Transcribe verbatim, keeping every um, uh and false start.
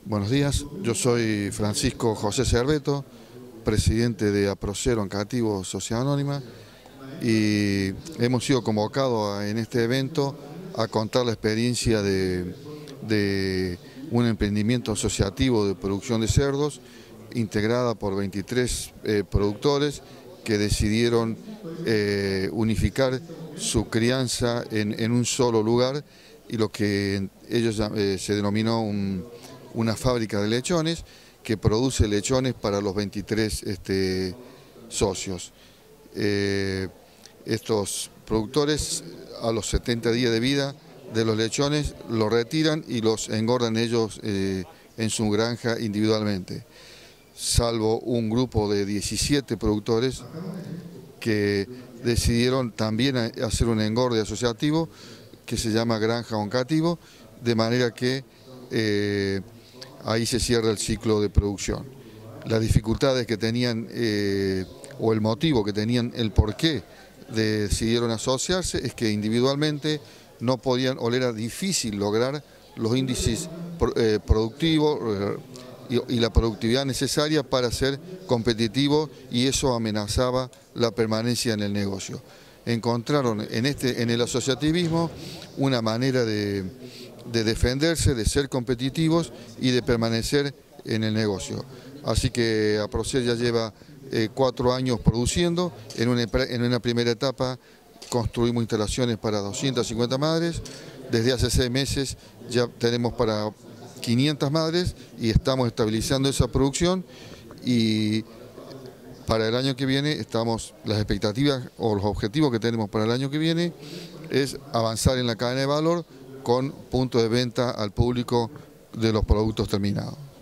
Buenos días, yo soy Francisco José Cerveto, presidente de APROCER Oncativo Sociedad Anónima, y hemos sido convocados en este evento a contar la experiencia de, de un emprendimiento asociativo de producción de cerdos integrada por veintitrés eh, productores que decidieron eh, unificar su crianza en, en un solo lugar, y lo que ellos eh, se denominó un, una fábrica de lechones que produce lechones para los veintitrés este, socios. Eh, estos productores, a los setenta días de vida de los lechones, los retiran y los engordan ellos eh, en su granja individualmente, salvo un grupo de diecisiete productores que decidieron también hacer un engorde asociativo que se llama Granja Oncativo, de manera que eh, ahí se cierra el ciclo de producción. Las dificultades que tenían, eh, o el motivo que tenían, el porqué de, decidieron asociarse, es que individualmente no podían, o era difícil lograr los índices eh, productivos eh, y, y la productividad necesaria para ser competitivos, y eso amenazaba la permanencia en el negocio. Encontraron en, este, en el asociativismo una manera de, de defenderse, de ser competitivos y de permanecer en el negocio. Así que APROCER ya lleva eh, cuatro años produciendo. En una, en una primera etapa construimos instalaciones para doscientas cincuenta madres. Desde hace seis meses ya tenemos para quinientas madres y estamos estabilizando esa producción, y para el año que viene estamos, las expectativas o los objetivos que tenemos para el año que viene es avanzar en la cadena de valor con puntos de venta al público de los productos terminados.